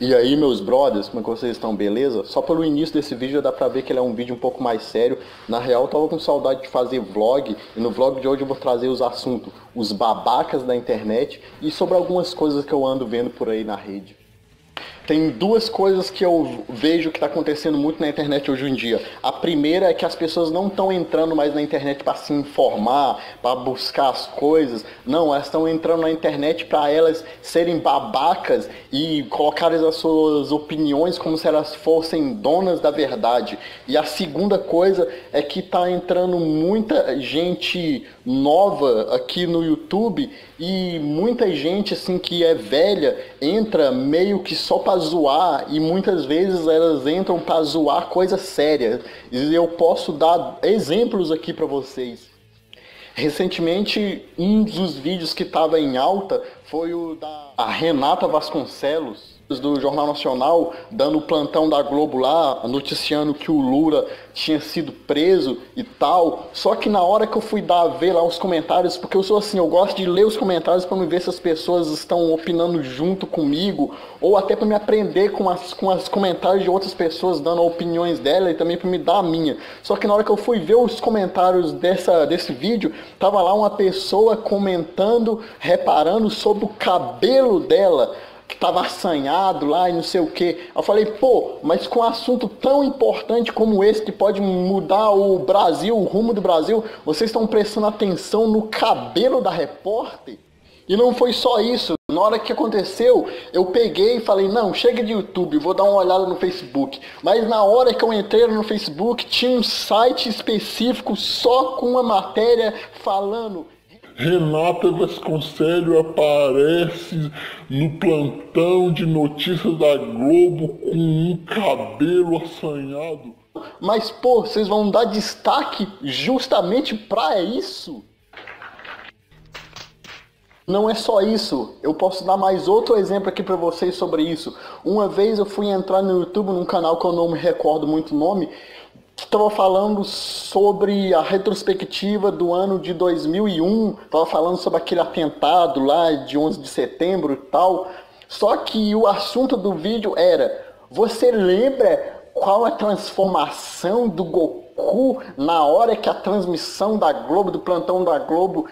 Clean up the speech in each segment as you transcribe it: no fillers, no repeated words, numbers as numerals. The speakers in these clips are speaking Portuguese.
E aí, meus brothers, como é que vocês estão? Beleza? Só pelo início desse vídeo dá pra ver que ele é um vídeo um pouco mais sério. Na real, eu tava com saudade de fazer vlog, e no vlog de hoje eu vou trazer os assuntos, os babacas da internet e sobre algumas coisas que eu ando vendo por aí na rede. Tem duas coisas que eu vejo que está acontecendo muito na internet hoje em dia. A primeira é que as pessoas não estão entrando mais na internet para se informar, para buscar as coisas. Não, elas estão entrando na internet para elas serem babacas e colocarem as suas opiniões como se elas fossem donas da verdade. E a segunda coisa é que está entrando muita gente nova aqui no YouTube e muita gente assim que é velha entra meio que só para zoar, e muitas vezes elas entram para zoar coisas sérias. E eu posso dar exemplos aqui para vocês. Recentemente, um dos vídeos que estava em alta foi o da Renata Vasconcelos, do Jornal Nacional, dando o plantão da Globo lá, noticiando que o Lula tinha sido preso e tal. Só que na hora que eu fui ver lá os comentários, porque eu sou assim, eu gosto de ler os comentários para me ver se as pessoas estão opinando junto comigo, ou até para me aprender com as comentários de outras pessoas dando opiniões dela e também para me dar a minha. Só que na hora que eu fui ver os comentários desse vídeo, tava lá uma pessoa comentando, reparando sobre o cabelo dela, que tava assanhado lá e não sei o que. Eu falei, pô, mas com um assunto tão importante como esse, que pode mudar o Brasil, o rumo do Brasil, vocês estão prestando atenção no cabelo da repórter? E não foi só isso. Na hora que aconteceu, eu peguei e falei, não, chega de YouTube, vou dar uma olhada no Facebook. Mas na hora que eu entrei no Facebook, tinha um site específico só com uma matéria falando: Renata Vasconcelos aparece no plantão de notícias da Globo com um cabelo assanhado. Mas, pô, vocês vão dar destaque justamente pra isso? Não é só isso, eu posso dar mais outro exemplo aqui pra vocês sobre isso. Uma vez eu fui entrar no YouTube num canal que eu não me recordo muito o nome, que estava falando sobre a retrospectiva do ano de 2001, estava falando sobre aquele atentado lá de 11 de setembro e tal. Só que o assunto do vídeo era: você lembra qual a transformação do Goku na hora que a transmissão da Globo, do plantão da Globo,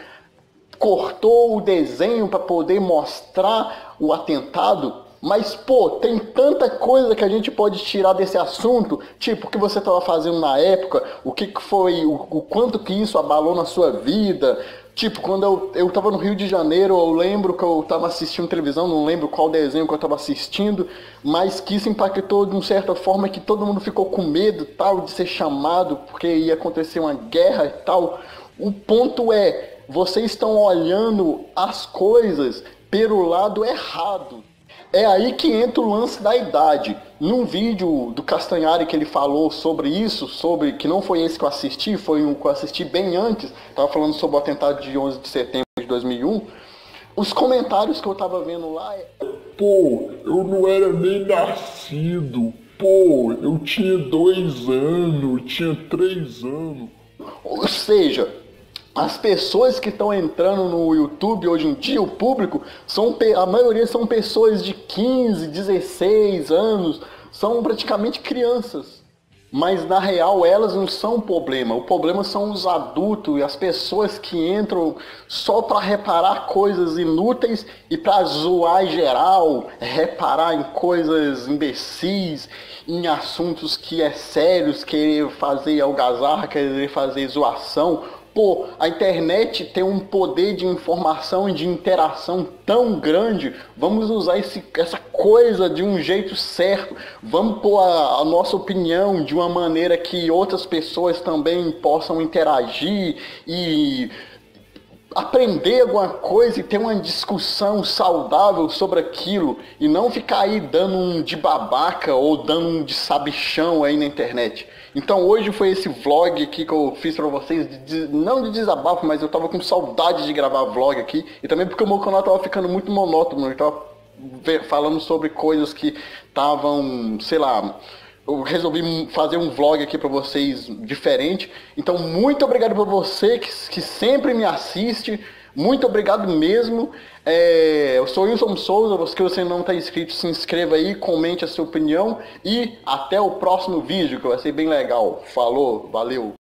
cortou o desenho para poder mostrar o atentado? Mas, pô, tem tanta coisa que a gente pode tirar desse assunto, tipo, o que você estava fazendo na época, o que foi, o quanto que isso abalou na sua vida. Tipo, quando eu tava no Rio de Janeiro, eu lembro que eu tava assistindo televisão, não lembro qual desenho que eu tava assistindo, mas que isso impactou de uma certa forma que todo mundo ficou com medo, tal, de ser chamado, porque ia acontecer uma guerra e tal. O ponto é, vocês estão olhando as coisas pelo lado errado. É aí que entra o lance da idade. Num vídeo do Castanhari que ele falou sobre isso, sobre que não foi esse que eu assisti, foi um que eu assisti bem antes, estava falando sobre o atentado de 11 de setembro de 2001, os comentários que eu estava vendo lá pô, eu não era nem nascido, pô, eu tinha 2 anos, eu tinha 3 anos. Ou seja, as pessoas que estão entrando no YouTube hoje em dia, o público, a maioria são pessoas de 15, 16 anos, são praticamente crianças. Mas na real elas não são o problema são os adultos e as pessoas que entram só para reparar coisas inúteis e para zoar em geral, reparar em coisas imbecis, em assuntos que é sérios, querer fazer algazarra, querer fazer zoação. Pô, a internet tem um poder de informação e de interação tão grande. Vamos usar essa coisa de um jeito certo. Vamos pôr a nossa opinião de uma maneira que outras pessoas também possam interagir e aprender alguma coisa e ter uma discussão saudável sobre aquilo, e não ficar aí dando um de babaca ou dando um de sabichão aí na internet. Então hoje foi esse vlog aqui que eu fiz pra vocês, não de desabafo, mas eu tava com saudade de gravar vlog aqui, e também porque o meu canal tava ficando muito monótono, eu tava falando sobre coisas que estavam, sei lá, eu resolvi fazer um vlog aqui pra vocês diferente. Então muito obrigado por você que sempre me assiste, Muito obrigado mesmo. Eu sou Wilson Souza. Se você não está inscrito, se inscreva aí, comente a sua opinião e até o próximo vídeo, que vai ser bem legal. Falou, valeu!